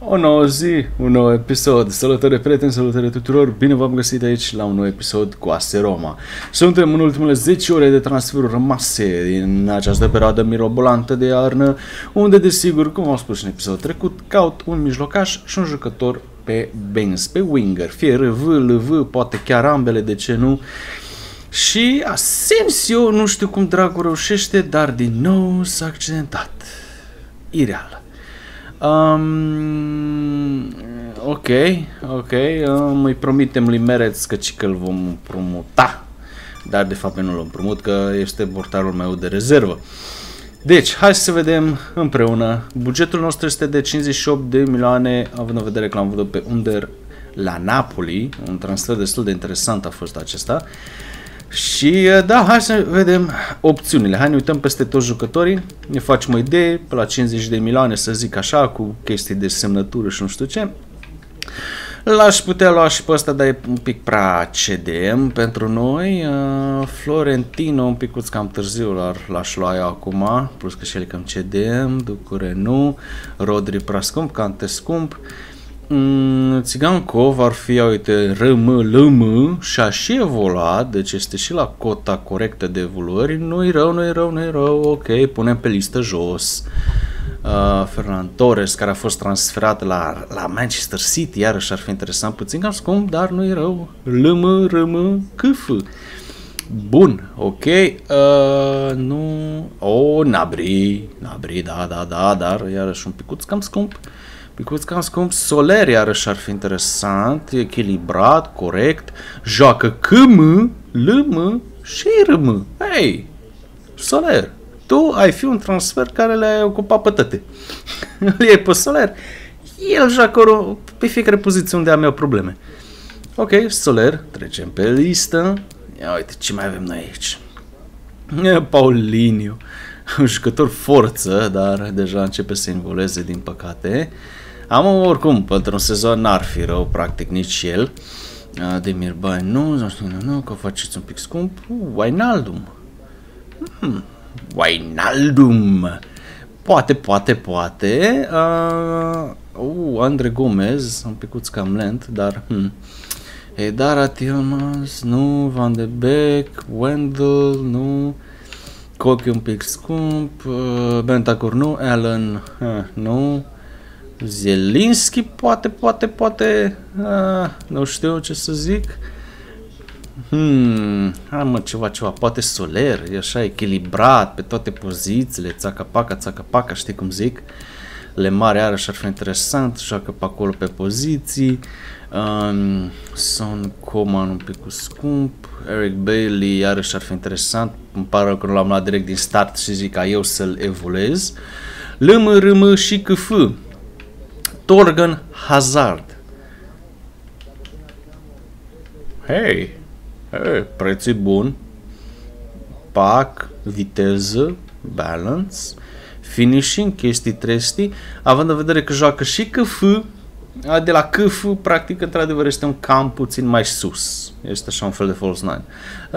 O nouă zi, un nou episod. Salutare prieteni, salutare tuturor. Bine v-am găsit aici la un nou episod cu AS Roma. Suntem în ultimele 10 ore de transferuri rămase din această perioadă mirobolantă de iarnă, unde desigur, cum am spus în episodul trecut, caut un mijlocaș și un jucător pe bench, pe winger, fie RV, LV, poate chiar ambele, de ce nu. Și Asensio, nu știu cum dragul reușește, dar din nou s-a accidentat. Ireal. Ok, îi promitem lui Meretz că îl vom împrumuta, dar de fapt nu îl împrumut, că este portarul meu de rezervă. Deci, hai să vedem împreună. Bugetul nostru este de 58 de milioane, având în vedere că l-am văzut pe Under la Napoli, un transfer destul de interesant a fost acesta. Și da, hai să vedem opțiunile. Hai, ne uităm peste toți jucătorii, ne facem o idee, pe la 50 de milioane, să zic așa, cu chestii de semnătură și nu știu ce. L-aș putea lua și pe ăsta, dar e un pic prea CDM pentru noi. Florentino, un picuț cam târziu, l-aș lua eu acum, plus că și el e cam CDM, Ducure nu, Rodri prea scump, Kante scump. Țigankov ar fi, uite, LM și a și evoluat, deci este și la cota corectă de evoluări, nu-i rău, ok, punem pe listă jos. Ferran Torres, care a fost transferat la Manchester City, iarăși ar fi interesant, puțin cam scump, dar nu-i rău. LM, CF. Bun, ok, nu, Nabri, da, dar iarăși un picuț cam scump. Soler iarăși ar fi interesant, echilibrat, corect, joacă CM, LM și RM. Hei, Soler, tu ai fi un transfer care le-ai ocupat pe toate. Îl iei pe Soler, el joacă pe fiecare poziție unde am eu probleme. Ok, Soler, trecem pe listă. Ia uite ce mai avem noi aici. Paulinho, un jucător forță, dar deja începe să involeze din păcate. Oricum, pentru un sezon n-ar fi rău, practic, nici el. Demir Bay, nu, că o faceți un pic scump. Wijnaldum. Wijnaldum. Poate. Andre Gomez, un picuț cam lent, dar... Edara Tillmans, nu, Van de Beek, Wendell, nu... Cochi un pic scump, Bentancur nu, Allen, nu... Zielinski, poate, nu știu ce să zic. Ceva, poate Soler, e așa echilibrat pe toate pozițiile, țaca-paca, știi cum zic. Lemar iarăși ar fi interesant, joacă pe acolo pe poziții. Son Coman un pic scump, Eric Bailly iarăși ar fi interesant, îmi pare că nu l-am luat direct din start și zic ca eu să-l evoluez. LM și CF. Torgan Hazard. Hei, preț e bun. Pac, viteză, balance, finishing, chestii trestii, având în vedere că joacă și CF, de la CF, practic, într-adevăr, este un cam puțin mai sus. Este așa un fel de false nine.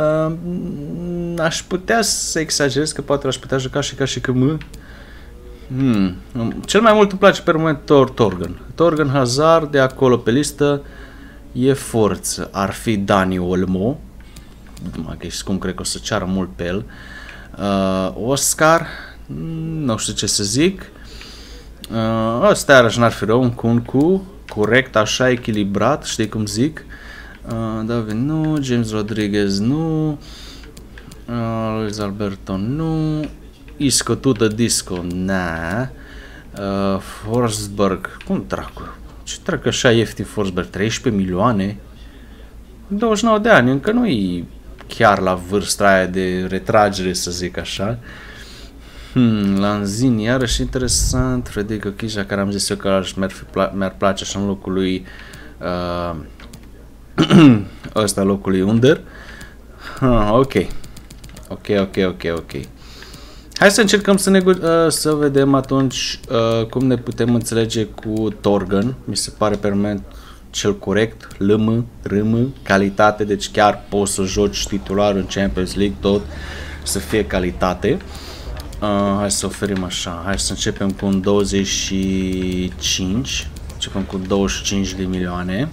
Aș putea să exagerez, că poate l-aș putea juca și ca și CM. Cel mai mult îmi place pe moment Torgan Hazard, de acolo pe listă e forță. Ar fi Dani Olmo, numai că ești scump, cred că o să ceară mult pe el. Oscar, nu știu ce să zic. Ăsta iarăși n-ar fi rău, un Kunku, corect, așa, echilibrat, știi cum zic. David nu, James Rodriguez nu, Luis Alberto nu, Isco Tută Disco, na. Forsberg, cum dracu? Ce dracu așa ieftin Forsberg? 13 milioane? 29 de ani, încă nu-i chiar la vârsta aia de retragere, să zic așa. Lanzini, iarăși interesant. Federico Chiesa, care am zis eu că mi-ar place așa în locul lui ăsta, locul lui Under. Ok. Hai să încercăm să vedem atunci cum ne putem înțelege cu Torgan. Mi se pare pe moment cel corect. LM, calitate, deci chiar poți să joci titular în Champions League, tot să fie calitate. Hai să oferim așa, hai să începem cu un 25, Începem cu 25 de milioane.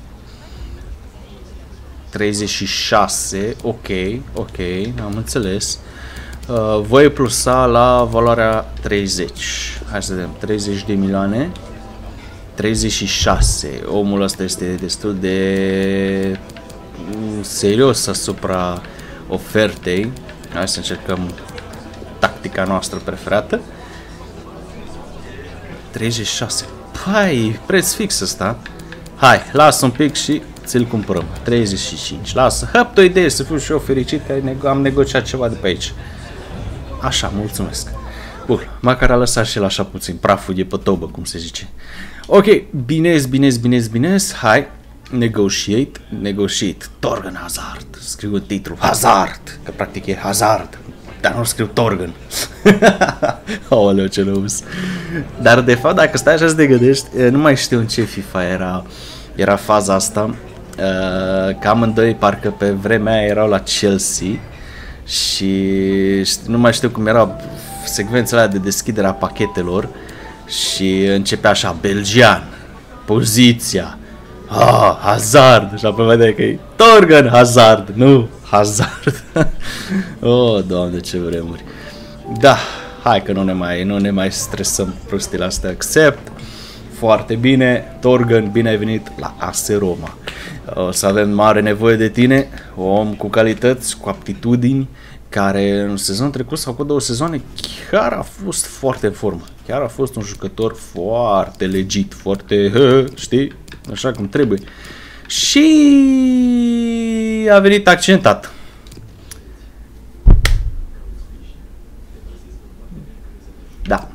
36, ok, am înțeles. Voi plusa la valoarea 30. Hai să vedem, 30 de milioane. 36. Omul ăsta este destul de serios asupra ofertei. Hai să încercăm tactica noastră preferată. 36. Păi, preț fix ăsta. Hai, lasă un pic și ți-l cumpărăm. 35. Lasă, hăpt o idee să fiu și eu fericit că am negociat ceva de pe aici. Așa, mulțumesc. Bun, măcar a lăsat și el așa puțin praful de pe tobă, cum se zice. Ok, bine. Hai, negotiate. Torgan Hazard. Scriu în titlu Hazard, că practic e Hazard, dar nu scriu Torgan. Aoleu, ce răus. Dar de fapt, dacă stai așa să te gândești, nu mai știu în ce FIFA era faza asta. Că amândoi parcă pe vremea aia erau la Chelsea și nu mai știu cum era secvența aia de deschidere a pachetelor și începea așa, belgian, poziția, Hazard, și apoi vedeai că e Torgan Hazard, nu Hazard. Oh, Doamne, ce vremuri. Da, hai că nu ne mai stresăm prostile astea, accept. Foarte bine, Torgan, bine ai venit la AS Roma. O să avem mare nevoie de tine, om cu calități, cu aptitudini, care în sezonul trecut sau cu 2 sezoane chiar a fost foarte în formă. Chiar a fost un jucător foarte legit, foarte, știi, așa cum trebuie. Și a venit accidentat. Da.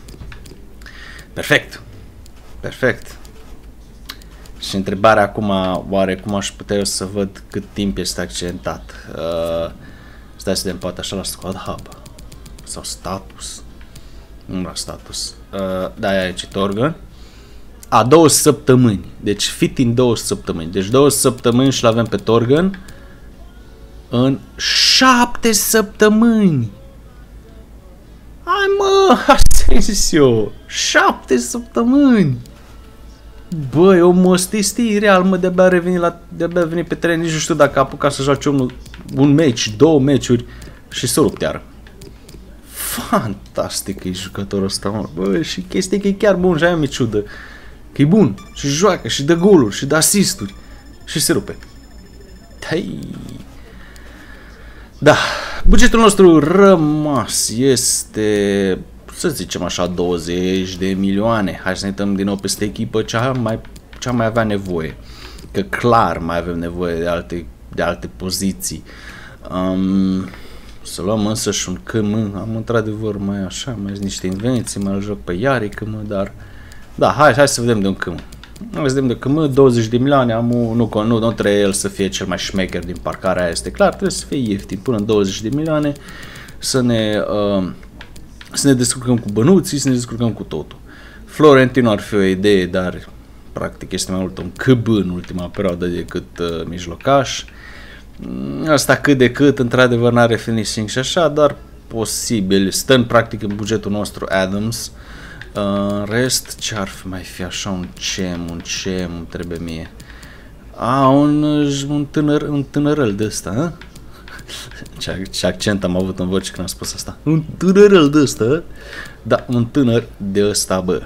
Perfect. Și întrebarea acum, oare cum aș putea eu să văd cât timp este accidentat? Stai să vedem, poate așa la Squad Hub. Sau status. Nu la status. Da, aici Torgan. 2 săptămâni. Deci fit în 2 săptămâni. Deci 2 săptămâni și l-avem pe Torgan. În 7 săptămâni. Hai mă, Asensio. 7 săptămâni. Băi, omul ăsta este ireal, mă, de-abia a venit pe teren, nici nu știu dacă a apucat să joace un meci, 2 meciuri și s-a rupt iară. Fantastic e jucătorul ăsta, mă. Băi, și chestia că e chiar bun, și aia mi-e ciudă. Că e bun, și joacă, și dă goluri, și dă asisturi, și se rupe. Da, bugetul nostru rămas este, să zicem așa, 20 de milioane. Hai să ne uităm din nou peste echipă ce mai avea nevoie. Că clar mai avem nevoie de alte poziții. Să luăm însă și un KM. Am într-adevăr mai niște invenții, mai joc pe Iarică, dar... Da, hai să vedem de un KM. Hai să vedem de KM, 20 de milioane, nu trebuie el să fie cel mai șmecher din parcarea aia, este clar, trebuie să fie ieftin, până în 20 de milioane, să ne descurcăm cu bănuții, să ne descurcăm cu totul. Florentino ar fi o idee, dar practic este mai mult un KB în ultima perioadă decât mijlocaș. Asta cât de cât, într-adevăr n-are finishing și așa, dar posibil. Stăm practic în bugetul nostru Adams. În rest, ce ar fi așa, un CM trebuie mie. Un tânărăl de ăsta, ce accent am avut în voce când am spus asta. Un tânărăl de ăsta. Da, un tânăr de ăsta, bă.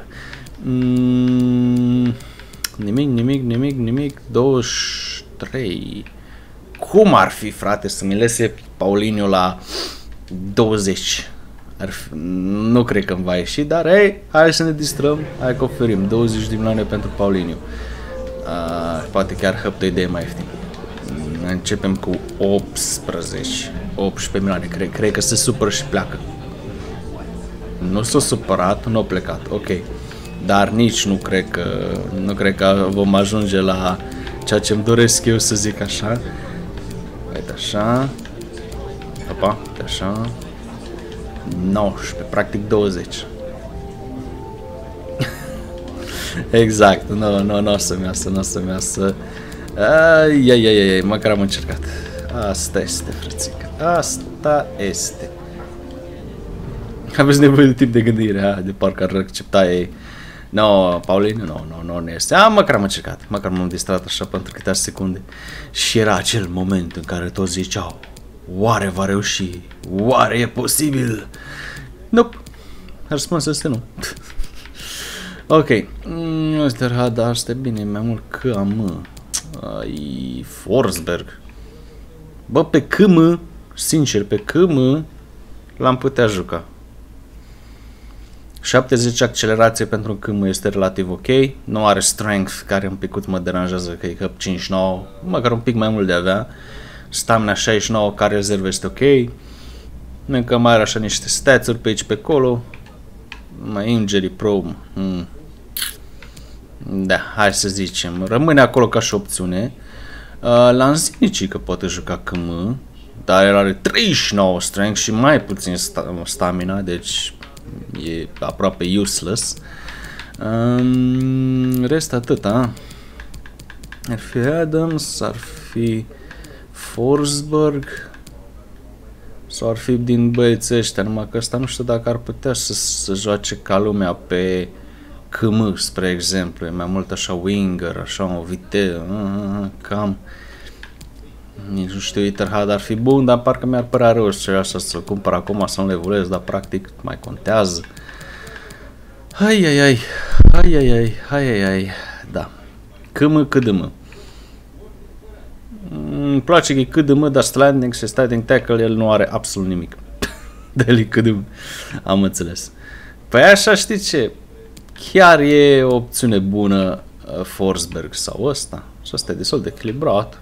Nimic. 23. Cum ar fi, frate, să mi lese Paulinho la 20? Nu cred că îmi va ieși, dar hai să ne distrăm, hai că oferim 20 de milioane pentru Paulinho. Poate chiar hăptă idee mai ieftin. Începem cu 18 milioane, cred că se supără și pleacă. Nu s-a supărat, nu a plecat, ok. Dar nici nu cred că vom ajunge la ceea ce îmi doresc eu, să zic așa. Uite așa. Opa, uite așa. 19, practic 20. Exact, nu o să-mi iasă. Ai, măcar am încercat. Asta este, frățică, asta este. Aveți nevoie de timp de gândire, de parcă ar accepta ei No, Paulin, nu este. Măcar am încercat. Măcar m-am distrat așa pentru câteva secunde. Și era acel moment în care toți ziceau, oare va reuși? Oare e posibil? Nope. Răspunsul este nu. Ok. Dar asta e bine, mai mult că am Forsberg. Bă, pe KM, sincer, pe KM l-am putea juca. 70 accelerație pentru KM este relativ ok. Nu are strength, care un pic mă deranjează, că e hub 59, măcar un pic mai mult de avea. Stamina 69, care rezervă este ok. Încă mai are așa niște stats-uri pe aici pe acolo. Mai injury probe. Da, hai să zicem. Rămâne acolo ca și opțiune. Lanzinici că poate juca KM, dar el are 39 strength și mai puțin stamina, deci e aproape useless. Rest atâta. Ar fi Adams, ar fi Forsberg sau ar fi din băieții ăștia, numai că ăsta nu știu dacă ar putea să joace ca lumea pe KM, spre exemplu. E mai mult așa winger, așa o viteză, cam. Nici nu știu, Etherhad ar fi bun, dar parcă mi-ar părea rău și așa să-l cumpăr acum, să-l levolez, dar practic mai contează. Hai, da. KM. Îmi place că e KDM, dar standing și starting tackle el nu are absolut nimic. De el e KDM. Am înțeles. Păi așa, știi ce? Chiar e o opțiune bună Forsberg sau ăsta. Și ăsta e destul de echilibrat.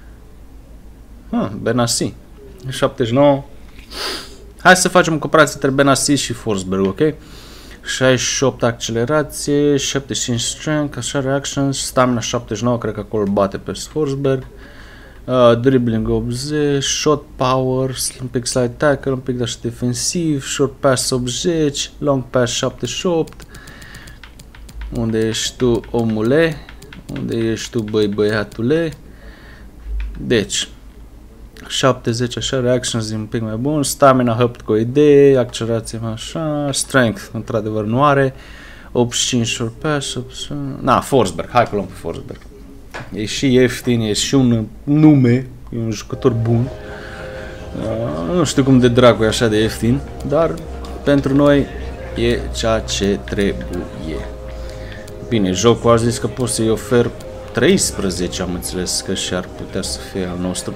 Benassi. 79. Hai să facem o comparație între Benassi și Forsberg, ok? 68 accelerație, 75 strength, așa reactions, stamina 79, cred că acolo bate pe Forsberg. Dribbling 80, shot power, un pic slide tackle, un pic de așa defensiv, short pass 80, long pass 78. Unde ești tu, omule? Unde ești tu, băiatule? Deci 70 așa, reactions un pic mai bun, stamina hăpt cu o idee, accelerație așa, strength într-adevăr nu are, 85 short pass, Forsberg, hai că luăm pe Forsberg. E și ieftin, e și un nume, e un jucător bun. Nu știu cum de dracu e așa de ieftin, dar pentru noi e ceea ce trebuie. Bine, jocul a zis că pot să-i ofer 13, am înțeles că și ar putea să fie al nostru.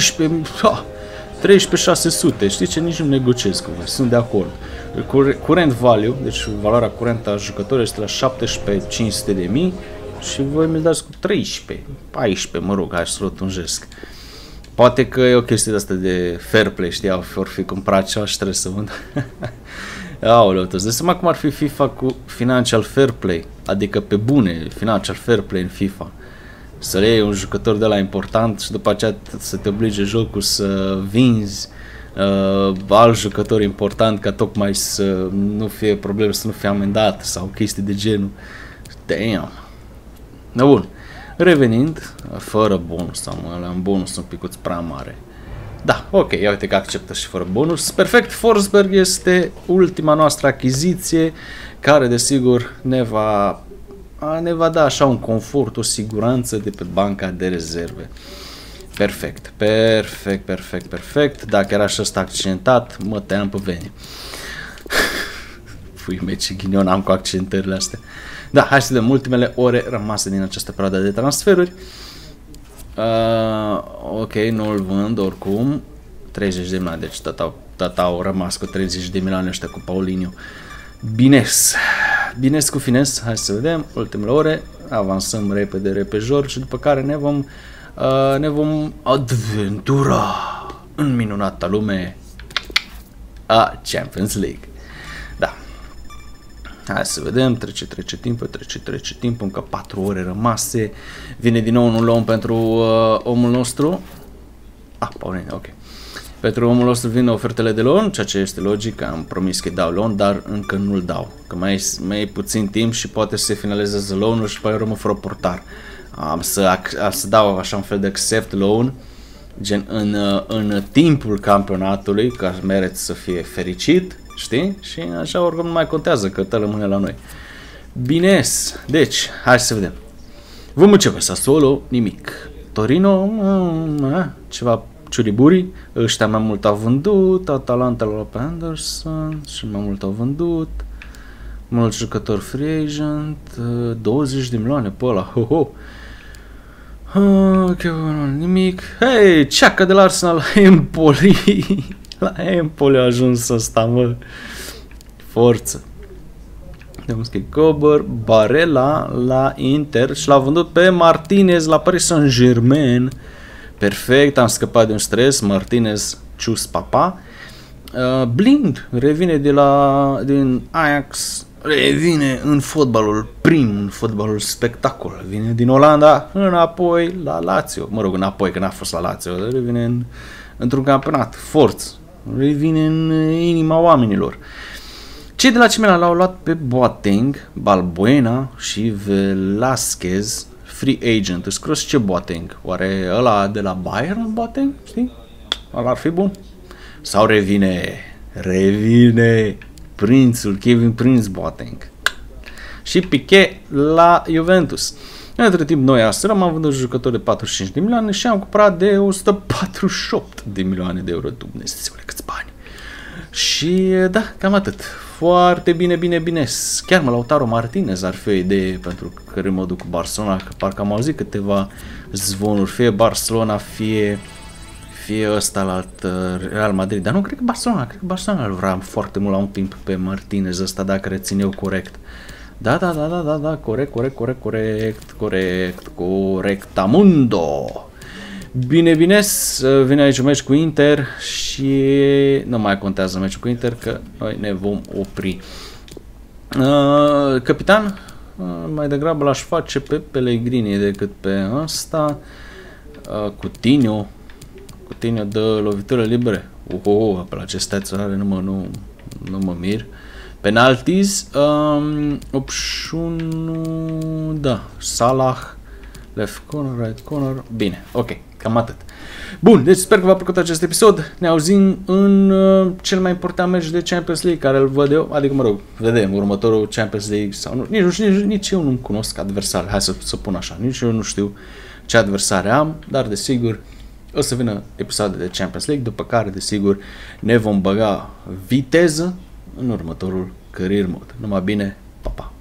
13,600, știi ce? Nici nu negociez cu voi, sunt de acord. Current value, deci valoarea curentă a jucătorului este la 17,500 de mii și voi mi-l dați cu 13, 14, mă rog, hai să rotunjesc. Poate că e o chestie de asta de fair play, știi, or fi cumpărat ceva și trebuie să vând. Aoleu, îți dai seama cum ar fi FIFA cu financial fair play, adică pe bune, financial fair play în FIFA. Să le iei un jucător de la important și după aceea să te oblige jocul să vinzi alt jucător important ca tocmai să nu fie probleme, să nu fie amendat sau chestii de genul. Damn. Da, bun. Revenind, fără bonus, sau am bonus un picuț prea mare. Da, ok, ia uite că acceptă și fără bonus. Perfect, Forsberg este ultima noastră achiziție care desigur ne va da așa un confort, o siguranță de pe banca de rezerve. Perfect, perfect. Dacă era și ăsta accidentat, mă tăiam pe vene. Pui mei, ce ghinion am cu accentările astea. Da, hai să vedem ultimele ore rămase din această perioadă de transferuri. Ok, nu îl vând oricum. 30 de milioane, deci tata au rămas cu 30 de milioane ăștia cu Paulinho. Bines cu fines, hai să vedem ultimele ore. Avansăm repede și după care ne vom adventura în minunata lume a Champions League. Da. Hai să vedem, trece timpul, încă 4 ore rămase. Vine din nou un loan pentru omul nostru. Pauline, ok. Pentru omul nostru vin ofertele de loan, ceea ce este logic, am promis că îi dau loan, dar încă nu-l dau. Că mai e puțin timp și poate să se finalizeze loan-ul și apoi rămân fără portar. Am să dau așa un fel de accept loan, gen în timpul campionatului, ca merit să fie fericit, știi? Și așa oricum nu mai contează că te rămâne la noi. Bines. Deci, hai să vedem. Vom începe. Sassuolo, nimic. Torino, ceva ciuriburi. Ăștia mai mult au vândut. Atalanta l-a luat pe Anderson și mai mult au vândut. Mulți jucători free agent. 20 de milioane pe ăla. Ho-ho. Nimic. Hei, ceacă de la Arsenal la Empoli. La Empoli a ajuns ăsta, mă. Forță. Cober, Barella la Inter și l-a vândut pe Martinez la Paris Saint-Germain. Perfect, am scăpat de un stres. Martinez, cius papa. Blind revine din Ajax, revine în fotbalul prim, în fotbalul spectacol. Vine din Olanda înapoi la Lazio. Mă rog, înapoi, că n-a fost la Lazio. Revine într-un campionat. Forță. Revine în inima oamenilor. Cei de la Cimena l-au luat pe Boateng, Balbuena și Velasquez, free agent. Îți scros ce Boateng? Oare ăla de la Bayern Boateng? Știi? Ăla ar fi bun. Sau revine prințul, Kevin Prince Boateng. Și Piqué la Juventus. Între timp, noi astăzi am vândut jucători de 45 de milioane și am cumpărat de 148 de milioane de euro. Dumnezeule, câți bani! Și da, cam atât. Foarte bine. Chiar Lautaro Martinez ar fi o idee pentru că mă duc cu Barcelona, că parcă am auzit câteva zvonuri, fie Barcelona, fie ăsta la alt Real Madrid, dar nu cred că Barcelona îl vrea foarte mult la un timp pe Martinez ăsta, dacă rețin eu corect. Da, corect, amundo. Bine, vine aici un meci cu Inter și nu mai contează meciul cu Inter că noi ne vom opri. Capitan, mai degrabă l-aș face pe Pellegrini decât pe ăsta. Coutinho dă lovitură libere. Pe la ce stats are, nu mă mir. Penalties, opțiunul, da, Salah, left corner, right corner, bine, ok, cam atât. Bun, deci sper că v-a plăcut acest episod, ne auzim în cel mai important meci de Champions League care îl văd eu, adică mă rog, vedem următorul Champions League sau nu, nici eu nu-mi cunosc adversari, hai să pun așa, nici eu nu știu ce adversare am, dar desigur o să vină episoade de Champions League, după care desigur ne vom băga viteză în următorul career mode. Numai bine, pa, pa!